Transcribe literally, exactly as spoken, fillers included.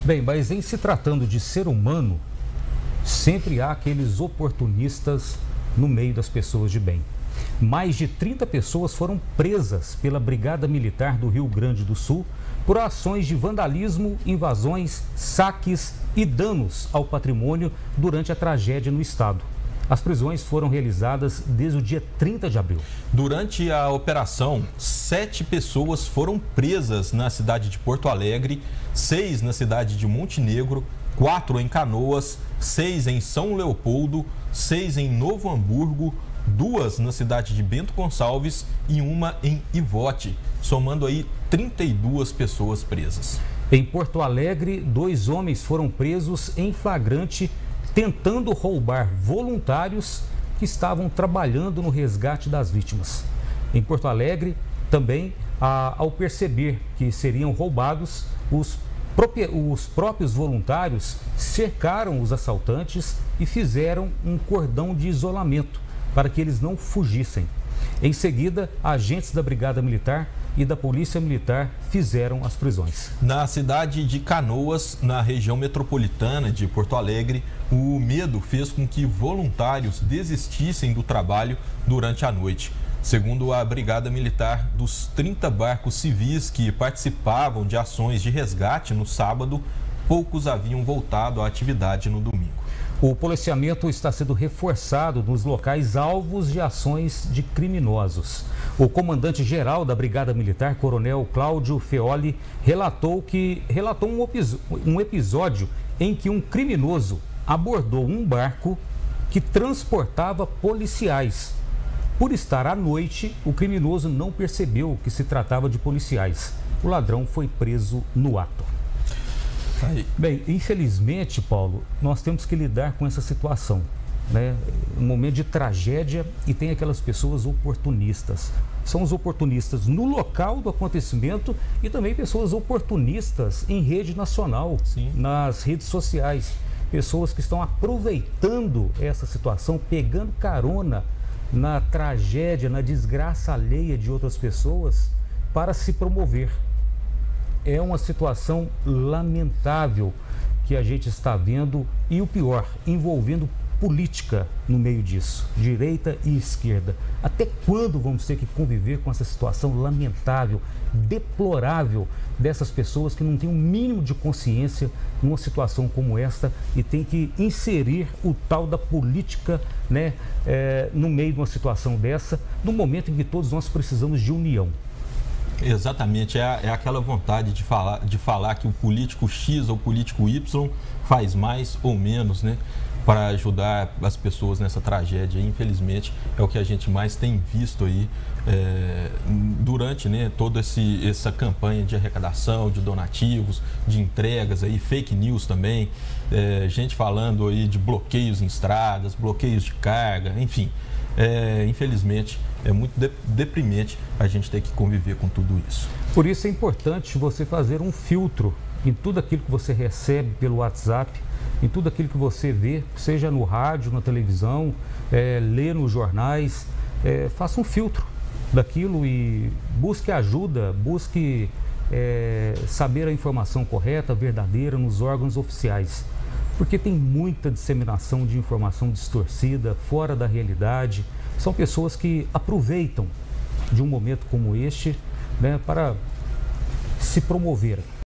Bem, mas em se tratando de ser humano, sempre há aqueles oportunistas no meio das pessoas de bem. Mais de trinta pessoas foram presas pela Brigada Militar do Rio Grande do Sul por ações de vandalismo, invasões, saques e danos ao patrimônio durante a tragédia no estado. As prisões foram realizadas desde o dia trinta de abril. Durante a operação, sete pessoas foram presas na cidade de Porto Alegre, seis na cidade de Montenegro, quatro em Canoas, seis em São Leopoldo, seis em Novo Hamburgo, duas na cidade de Bento Gonçalves e uma em Ivote, somando aí trinta e duas pessoas presas. Em Porto Alegre, dois homens foram presos em flagrante tentando roubar voluntários que estavam trabalhando no resgate das vítimas. Em Porto Alegre, também, ao perceber que seriam roubados, os, os próprios voluntários cercaram os assaltantes e fizeram um cordão de isolamento para que eles não fugissem. Em seguida, agentes da Brigada Militar e da Polícia Militar fizeram as prisões. Na cidade de Canoas, na região metropolitana de Porto Alegre, o medo fez com que voluntários desistissem do trabalho durante a noite. Segundo a Brigada Militar, dos trinta barcos civis que participavam de ações de resgate no sábado, poucos haviam voltado à atividade no domingo. O policiamento está sendo reforçado nos locais alvos de ações de criminosos. O comandante-geral da Brigada Militar, Coronel Cláudio Feoli, relatou que relatou um, um episódio em que um criminoso abordou um barco que transportava policiais. Por estar à noite, o criminoso não percebeu que se tratava de policiais. O ladrão foi preso no ato. Aí. Bem, infelizmente, Paulo, nós temos que lidar com essa situação, né? Um momento de tragédia e tem aquelas pessoas oportunistas. São os oportunistas no local do acontecimento e também pessoas oportunistas em rede nacional, Sim. nas redes sociais. Pessoas que estão aproveitando essa situação, pegando carona na tragédia, na desgraça alheia de outras pessoas para se promover. É uma situação lamentável que a gente está vendo e o pior, envolvendo política no meio disso, direita e esquerda. Até quando vamos ter que conviver com essa situação lamentável, deplorável dessas pessoas que não têm um mínimo de consciência numa situação como esta e tem que inserir o tal da política, né, é, no meio de uma situação dessa, no momento em que todos nós precisamos de união. Exatamente, é, é aquela vontade de falar, de falar que o político X ou o político Y faz mais ou menos, né, para ajudar as pessoas nessa tragédia. Infelizmente, é o que a gente mais tem visto aí é, durante, né, toda esse, essa campanha de arrecadação, de donativos, de entregas, aí, fake news também, é, gente falando aí de bloqueios em estradas, bloqueios de carga, enfim. É, infelizmente, é muito de, deprimente a gente ter que conviver com tudo isso. Por isso é importante você fazer um filtro em tudo aquilo que você recebe pelo WhatsApp, em tudo aquilo que você vê, seja no rádio, na televisão, é, lê nos jornais, é, faça um filtro daquilo e busque ajuda, busque é, saber a informação correta, verdadeira nos órgãos oficiais. Porque tem muita disseminação de informação distorcida, fora da realidade. São pessoas que aproveitam de um momento como este, né, para se promover.